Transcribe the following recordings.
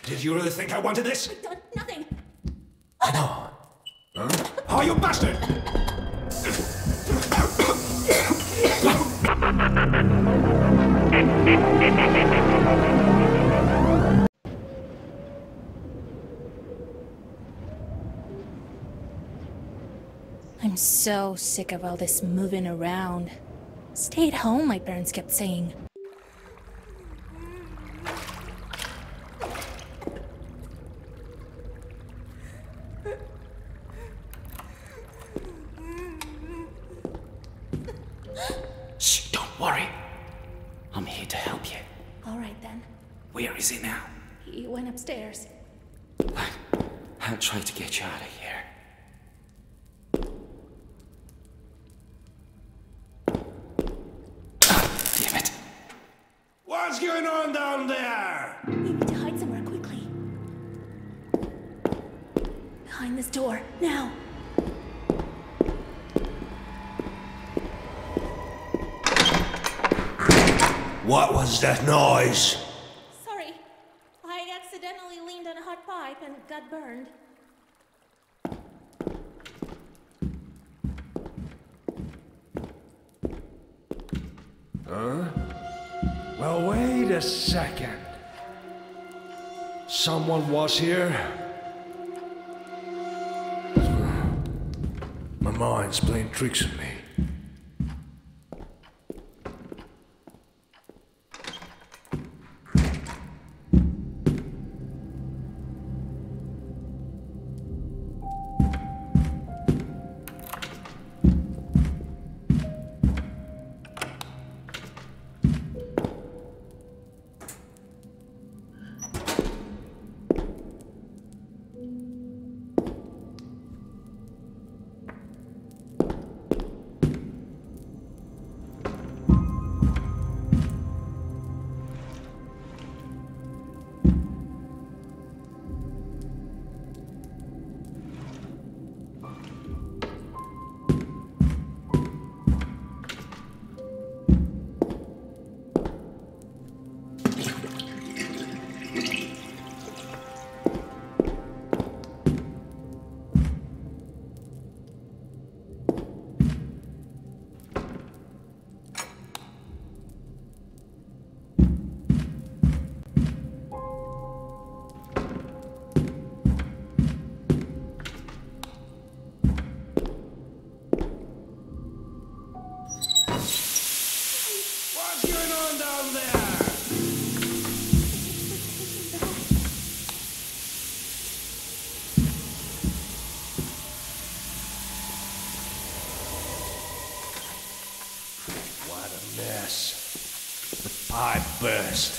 Did you really think I wanted this? I've done nothing. I know. Huh? Oh, you bastard! I'm so sick of all this moving around. Stay at home, my parents kept saying. Shh, don't worry. I'm here to help you. All right then. Where is he now? He went upstairs. I'll try to get you out of here. Damn it. What's going on down there? We need to hide somewhere quickly. Behind this door, now. What was that noise? Sorry. I accidentally leaned on a hot pipe and got burned. Huh? Well, wait a second. Someone was here? My mind's playing tricks on me. The pipe burst.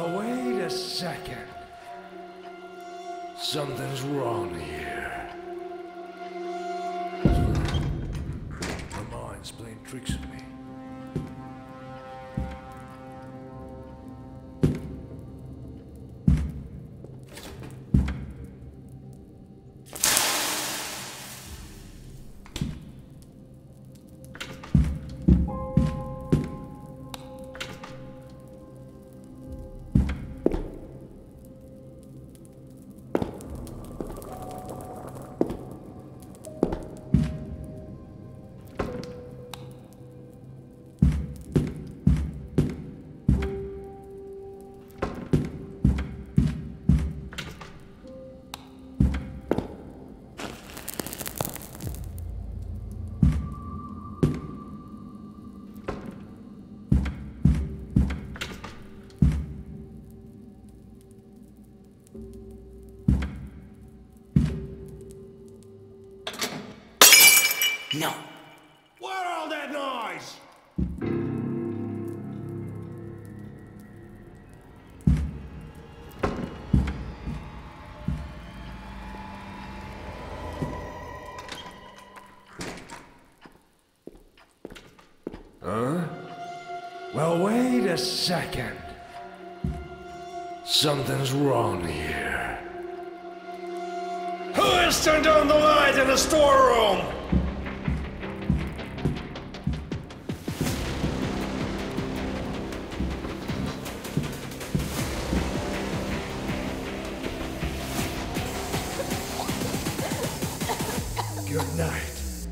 Well, wait a second. Something's wrong here. My mind's playing tricks on me. No. What all that noise? Huh? Well, wait a second. Something's wrong here. Who has turned on the light in the storeroom? Good night.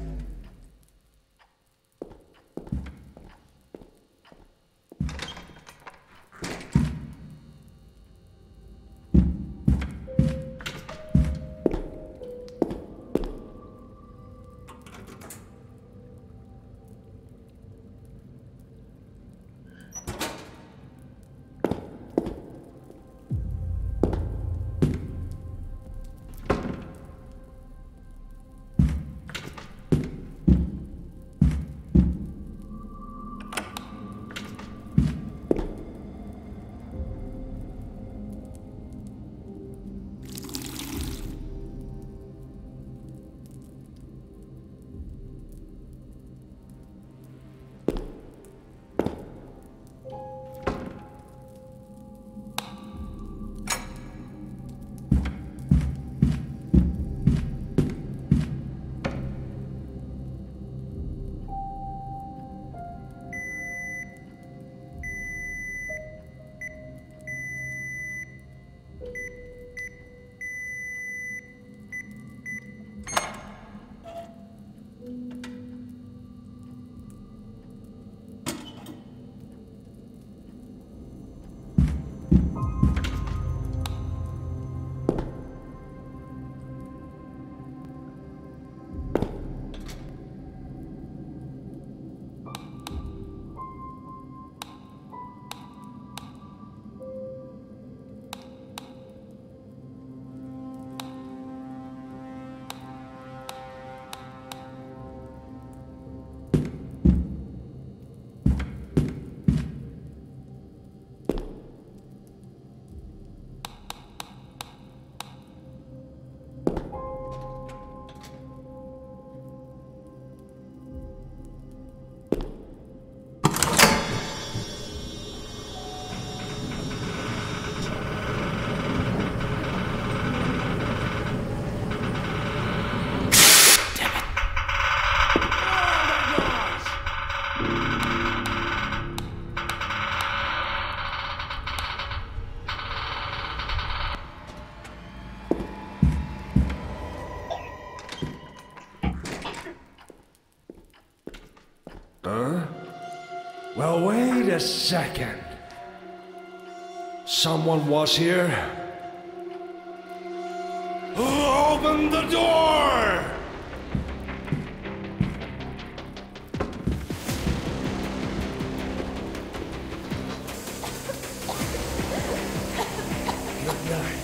Huh? Well, wait a second. Someone was here. Open the door! Good night.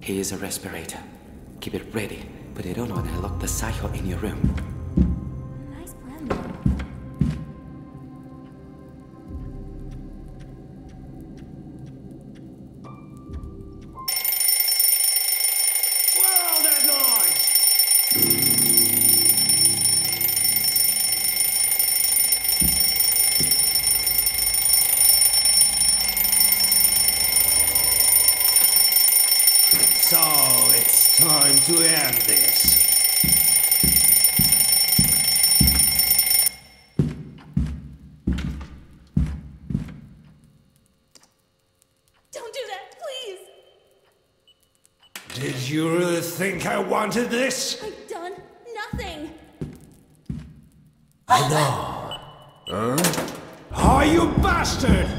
Here's a respirator. Keep it ready. Put it on when I lock the psycho in your room. Nice plan, though. Where all that noise? So it's time to end this. Don't do that, please! Did you really think I wanted this? I've done nothing! I know. Huh? Oh, you bastard!